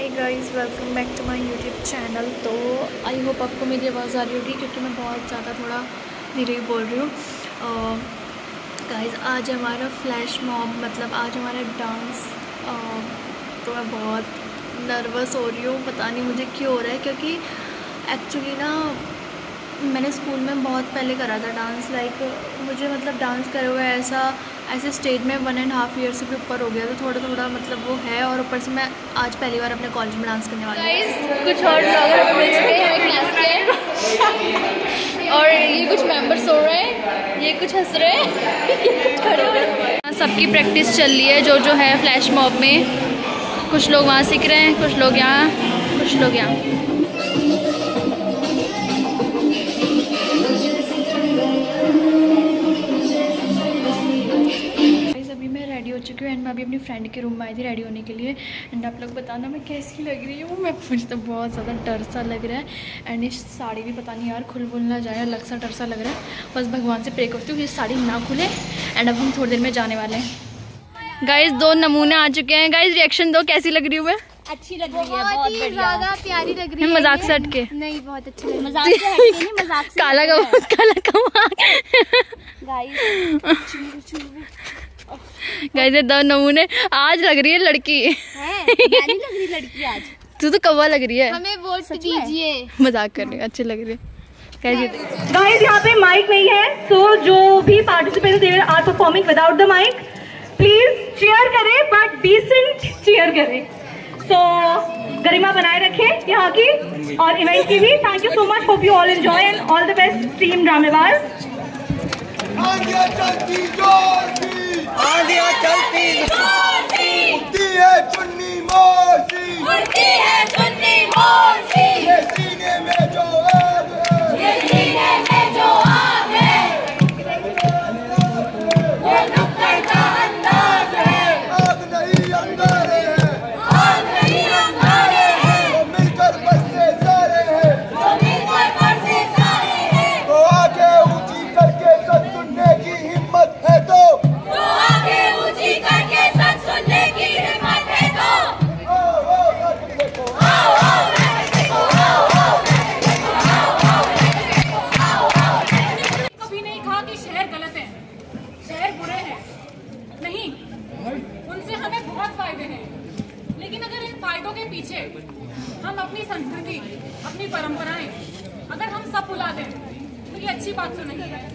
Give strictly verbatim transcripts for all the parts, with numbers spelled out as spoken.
Hi guys, welcome back to my YouTube channel. तो I hope आपको मेरी आवाज़ आ रही होगी क्योंकि मैं बहुत ज़्यादा थोड़ा धीरे ही बोल रही हूँ। गाइस आज हमारा फ्लैश मॉब मतलब आज हमारा डांस, तो मैं बहुत नर्वस हो रही हूँ। पता नहीं मुझे क्यों हो रहा है, क्योंकि एक्चुअली ना मैंने स्कूल में बहुत पहले करा था डांस। लाइक मुझे मतलब डांस करे हुए ऐसा ऐसे स्टेज में वन एंड हाफ ईयर से भी ऊपर हो गया, तो थोड़ा थोड़ा मतलब वो है। और ऊपर से मैं आज पहली बार अपने कॉलेज में डांस करने वाली हूँ। कुछ और ब्लॉगर मिल चुके हैं हमें क्लास के, और ये कुछ मेंबर्स हो रहे हैं, ये कुछ हंस रहे हैं, ये कुछ खड़े हो रहे हैं। सबकी प्रैक्टिस चल रही है जो जो है फ्लैश मॉब में। कुछ लोग वहाँ सीख रहे हैं, कुछ लोग यहाँ, कुछ लोग यहाँ। हो चुकी हूँ एंड मैं अभी अपनी फ्रेंड के रूम में आई थी रेडी होने के लिए। एंड आप लोग बताना मैं कैसी लग रही हूँ। मैं मुझे तो बहुत ज़्यादा डर सा लग रहा है। एंड इस साड़ी भी पता नहीं यार खुल बुल ना जाए, अलग सा डर सा लग रहा है। बस भगवान से प्रे करती हूँ ये साड़ी ना खुले। एंड अब हम थोड़ी देर में जाने वाले हैं। गाइज दो नमूने आ चुके हैं। गाइज रिएक्शन दो, कैसी लग रही हूँ मैं? अच्छी लग रही है, बहुत ही ज्यादा प्यारी लग रही है। मजाक से हट के नहीं, बहुत अच्छी लग रही है। मजाक से हट के नहीं, मजाक से काला कमा काला कमा गाइस ये दो नमूने। आज लग रही है लड़की है, नहीं लग रही लड़की आज। तू तो कौवा लग रही है। हमें वोट दीजिए। मजाक कर रही है, अच्छी लग रही है। गाइस यहाँ पे माइक नहीं है, सो जो भी participants they are performing without the mic, please cheer करें बट डिसेंट चीयर करें। सो गरिमा बनाए रखें यहाँ की और इवेंट की भी। Thank you so much, hope you all enjoy and all the best team ड्रामेबाज। आंधियाँ चलती जोशी, आंधियाँ चलती जोशी, उड़ती है चुन्नी मोशी, उड़ती है चुन्नी मोशी, ये सीने में जो आग है, ये सीने में जो आग है, वो नुक्कड़ का अंदाज है। आग नहीं अंगारे हैं, आग नहीं अंगारे हैं, वो मिलकर बसते सारे हैं, वो मिलकर बसते सारे हैं। तो आगे ऊंची करके सच सुनने की हिम्मत है तो, तो आगे ऊंची करके सच सुनने की हिम्मत है तो, आओ आओ देखो, आओ आओ देखो, आओ आओ देखो, आओ आओ देखो, आओ आओ देखो। कभी नहीं कहा कि शहर गलत है, शहर बुरे हैं, नहीं, उनसे हमें बहुत फायदे हैं। लेकिन अगर इन फायदों के पीछे हम अपनी संस्कृति, अपनी परंपराएं अगर हम सब भुला दें तो ये अच्छी बात तो नहीं है।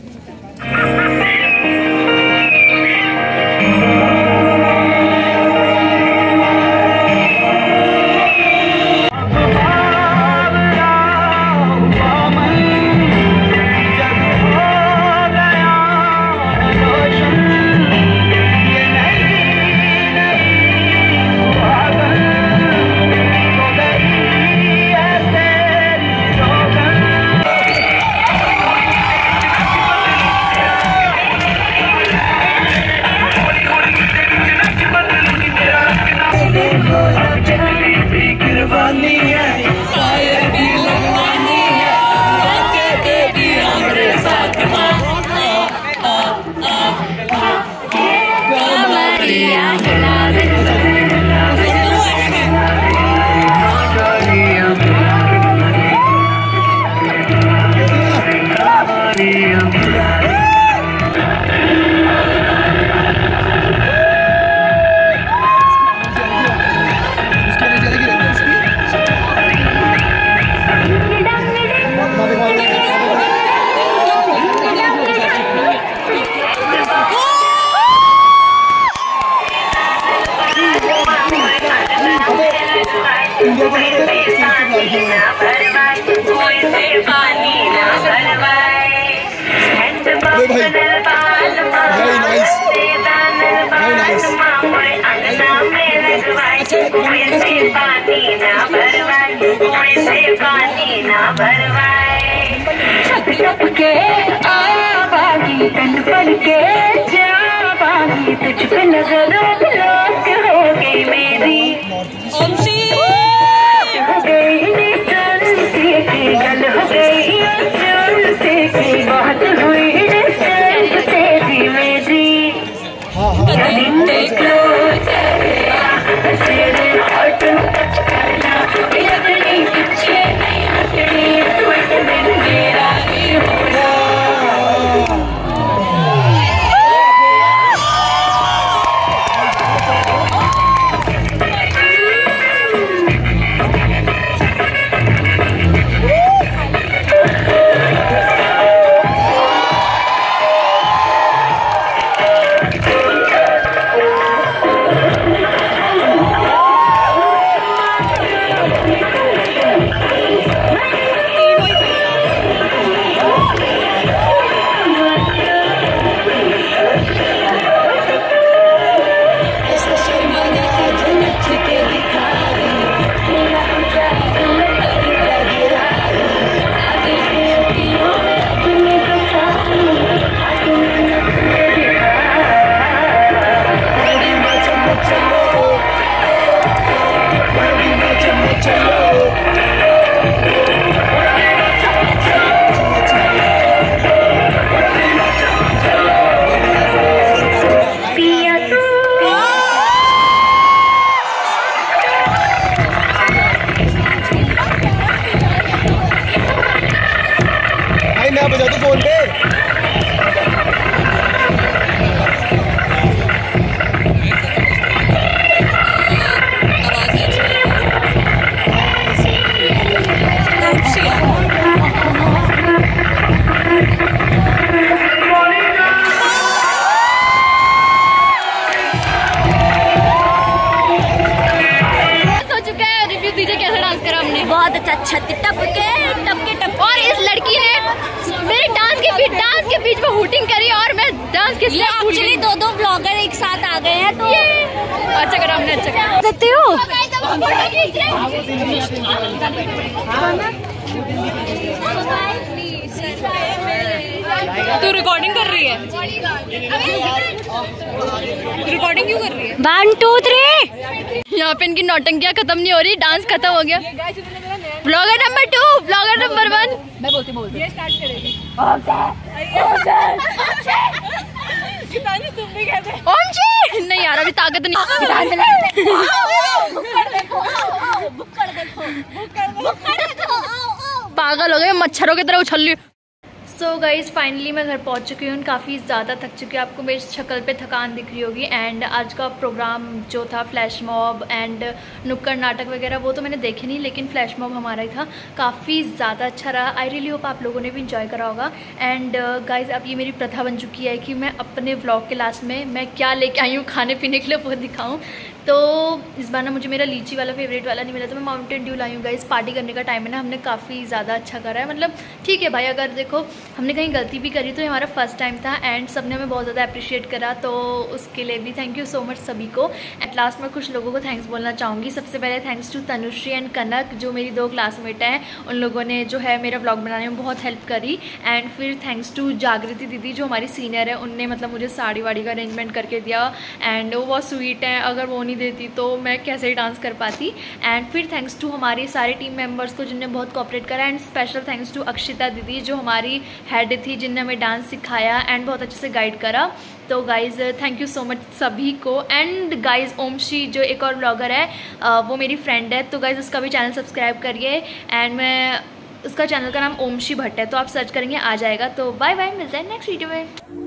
के आया बागी तन पर के जा बागी, तुझ पे नजर लोट हो गई मेरी, हो गई चल से की गल, हो गई चल से की बात हुई तेरी मेरी। Getting closer, तेरे heart डांस करा हमने, बहुत अच्छा अच्छा टप के टप के टप। और इस लड़की ने मेरे डांस के बीच डांस के बीच में हूटिंग करी और मैं डांस के ये एक्चुअली दो दो ब्लॉगर एक साथ आ गए हैं तो अच्छा करा हमने, अच्छा करा। देते हो तू रिकॉर्डिंग कर रही है? रिकॉर्डिंग क्यों कर रही है? One two three. यहाँ पे इनकी नौटंकियाँ खत्म नहीं हो रही, डांस खत्म हो गया। Blogger number two, blogger number one. मैं बोलती बोलती ये स्टार्ट करेगी। तुम भी कहते ओमशी। नहीं यार अभी ताकत नहीं। पागल हो गए, मच्छरों की तरह उछल रही। सो गाइज़ फाइनली मैं घर पहुंच चुकी हूँ, काफ़ी ज़्यादा थक चुकी हूँ, आपको मेरी शक्ल पे थकान दिख रही होगी। एंड आज का प्रोग्राम जो था फ्लैश मॉब एंड नुक्कड़ नाटक वगैरह वो तो मैंने देखे नहीं, लेकिन फ्लैश मॉब हमारा ही था, काफ़ी ज़्यादा अच्छा रहा। आई रियली होप आप लोगों ने भी इंजॉय करा होगा। एंड गाइज़ अब ये मेरी प्रथा बन चुकी है कि मैं अपने व्लॉग के लास्ट में मैं क्या लेके आई हूँ खाने पीने के लिए वो दिखाऊँ। तो इस बार ना मुझे मेरा लीची वाला फेवरेट वाला नहीं मिला, तो मैं माउंटेन ड्यू लाई हूँ। गाइस पार्टी करने का टाइम है ना, हमने काफ़ी ज़्यादा अच्छा करा है, मतलब ठीक है भाई, अगर देखो हमने कहीं गलती भी करी तो ये हमारा फर्स्ट टाइम था एंड सबने हमें बहुत ज़्यादा अप्रिशिएट करा, तो उसके लिए भी थैंक यू सो मच सभी को। एट लास्ट मैं कुछ लोगों को थैंक्स बोलना चाहूँगी। सबसे पहले thanks to Tanushree and Kanak, जो मेरी दो क्लासमेट हैं, उन लोगों ने जो है मेरा ब्लॉग बनाने में बहुत हेल्प करी। एंड फिर थैंक्स टू जागृति दीदी जो हमारी सीनियर है, उनने मतलब मुझे साड़ी वाड़ी का अरेंजमेंट करके दिया एंड वो बहुत स्वीट है, अगर वो नहीं देती तो मैं कैसे ही डांस कर पाती। एंड फिर थैंक्स टू हमारे सारे टीम मेंबर्स को जिनने बहुत कोऑपरेट करा। And special thanks to Akshita दीदी जो हमारी हेड थी, जिनने हमें डांस सिखाया एंड बहुत अच्छे से गाइड करा। तो guys thank you so much सभी को। एंड गाइज़ ओमशी जो एक और ब्लॉगर है, वो मेरी फ्रेंड है, तो गाइज़ उसका भी चैनल सब्सक्राइब करिए। एंड मैं उसका चैनल का नाम ओमशी भट्ट है, तो आप सर्च करेंगे आ जाएगा। तो बाय बाय, मिलते हैं नेक्स्ट वीडियो में।